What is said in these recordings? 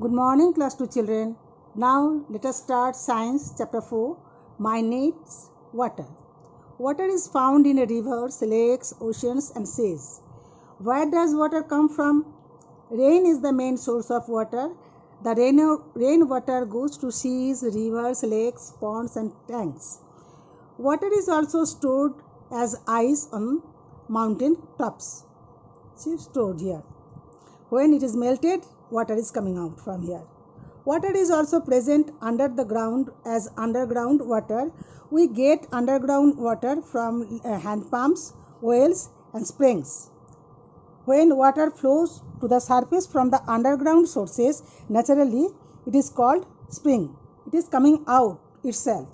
Good morning, class 2 children. Now let us start science chapter 4. My needs water. Water is found in rivers, lakes, oceans and seas. Where does water come from? Rain is the main source of water. The rainwater goes to seas, rivers, lakes, ponds and tanks. Water is also stored as ice on mountain tops. See, stored here. When it is melted, water is coming out from here. Water is also present under the ground as underground water. We get underground water from hand pumps, wells and springs. When water flows to the surface from the underground sources, naturally it is called spring. It is coming out itself.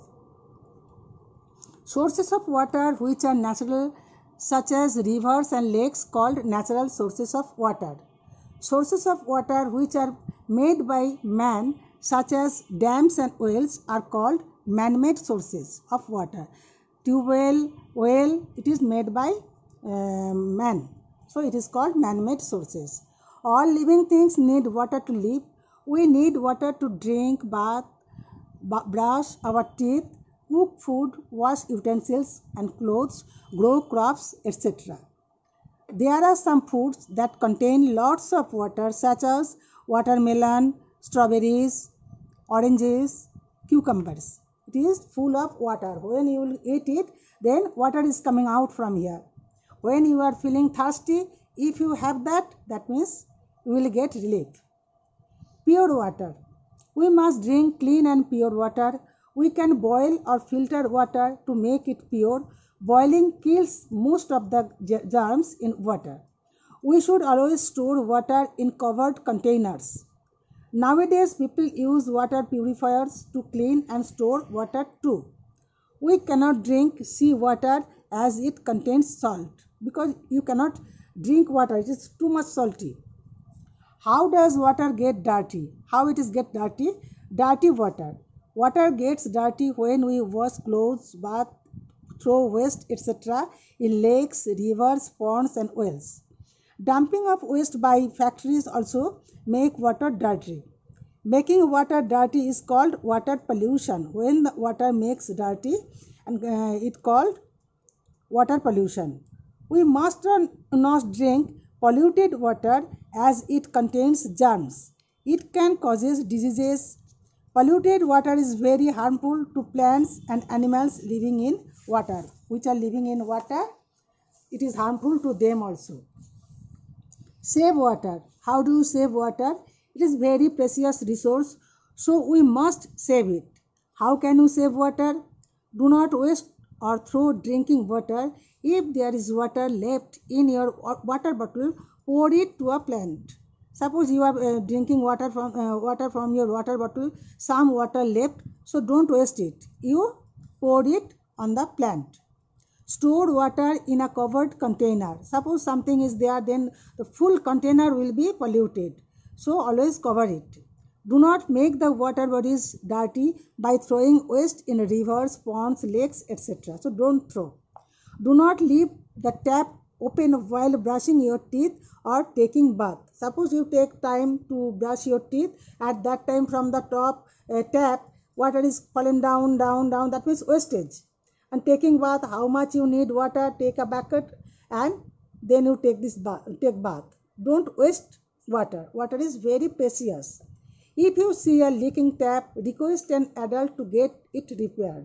Sources of water which are natural, such as rivers and lakes, called natural sources of water. Sources of water which are made by man, such as dams and wells, are called man-made sources of water. Well, it is made by man. So it is called man-made sources. All living things need water to live. We need water to drink, bath, brush our teeth, cook food, wash utensils and clothes, grow crops, etc. There are some foods that contain lots of water, such as watermelon, strawberries, oranges, cucumbers. It is full of water. When you will eat it, then water is coming out from here. When you are feeling thirsty, if you have that means you will get relief. Pure water. We must drink clean and pure water. We can boil or filter water to make it pure. Boiling kills most of the germs in water. We should always store water in covered containers. Nowadays, people use water purifiers to clean and store water too. We cannot drink sea water as it contains salt, because you cannot drink water, it is too much salty. How does water get dirty? How it is get dirty? Dirty water. Water gets dirty when we wash clothes, bath, throw waste, etc. in lakes, rivers, ponds and wells. Dumping of waste by factories also make water dirty. Making water dirty is called water pollution. When the water makes dirty, and it called water pollution. We must not drink polluted water as it contains germs. It can cause diseases. Polluted water is very harmful to plants and animals living in water. Which are living in water, it is harmful to them also. Save water. How do you save water? It is very precious resource, so we must save it. How can you save water? Do not waste or throw drinking water. If there is water left in your water bottle, pour it to a plant. Suppose you are drinking water from your water bottle, some water left, so don't waste it. You pour it on the plant. Store water in a covered container. Suppose something is there, then the full container will be polluted. So always cover it. Do not make the water bodies dirty by throwing waste in rivers, ponds, lakes, etc. So don't throw. Do not leave the tap open while brushing your teeth or taking bath. Suppose you take time to brush your teeth, at that time from the top tap water is falling down, that means wastage. And taking bath, how much you need water, take a bucket and then you take bath. Don't waste water. Water is very precious. If you see a leaking tap, request an adult to get it repaired.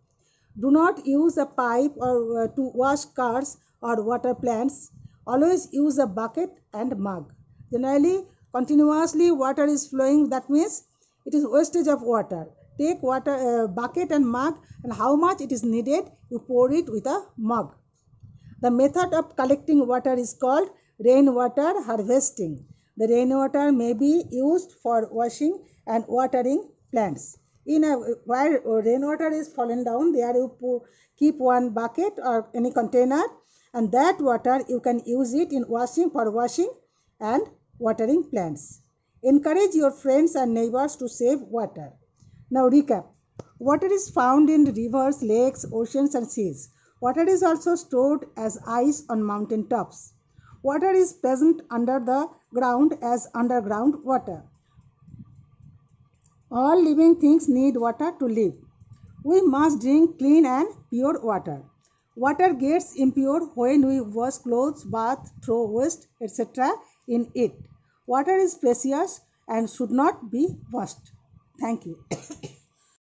Do not use a pipe or to wash cars or water plants. Always use a bucket and mug. Generally, continuously water is flowing, that means it is wastage of water. Take water bucket and mug, and how much it is needed, you pour it with a mug. The method of collecting water is called rainwater harvesting. The rainwater may be used for washing and watering plants. Where rainwater is fallen down, there you keep one bucket or any container, and that water you can use it in for washing and watering plants. Encourage your friends and neighbors to save water. Now recap. Water is found in rivers, lakes, oceans and seas. Water is also stored as ice on mountain tops. Water is present under the ground as underground water. All living things need water to live. We must drink clean and pure water. Water gets impure when we wash clothes, bath, throw waste, etc. in it. Water is precious and should not be wasted. Thank you.